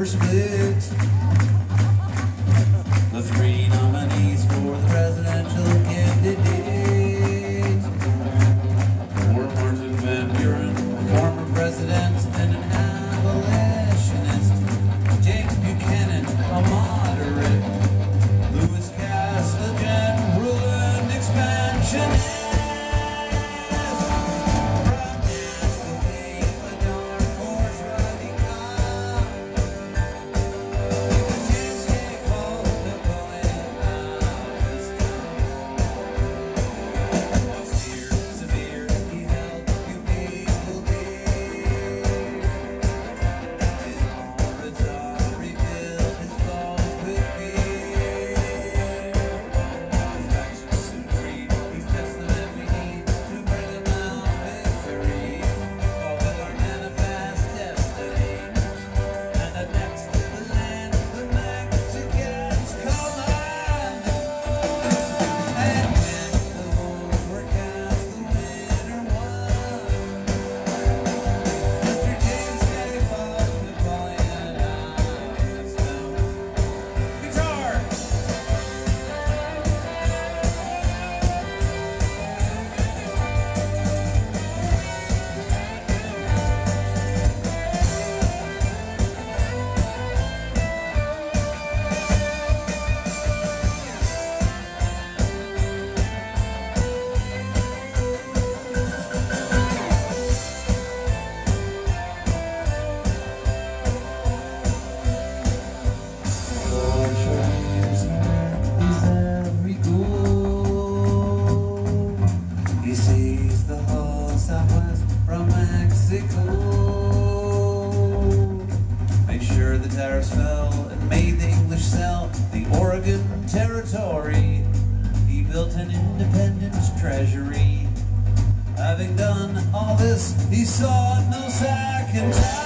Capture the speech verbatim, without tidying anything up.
were split. The three nominees for the presidential candidate were Martin Van Buren, former president and an abolitionist, James Buchanan, a moderate, Louis Cass, a general and expansionist. Make sure the tariffs fell and made the English sell the Oregon Territory. He built an independent treasury. Having done all this, he saw no second time.